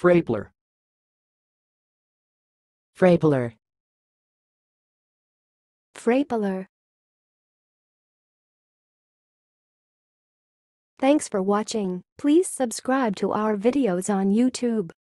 frapler, frapler, frapler. Thanks for watching. Please subscribe to our videos on YouTube.